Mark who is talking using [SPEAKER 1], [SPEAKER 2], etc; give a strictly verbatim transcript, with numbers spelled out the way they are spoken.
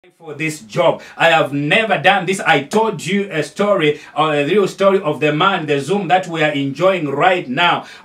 [SPEAKER 1] For this job. I have never done this. I told you a story, or a real story of the man, the Zoom that we are enjoying right now.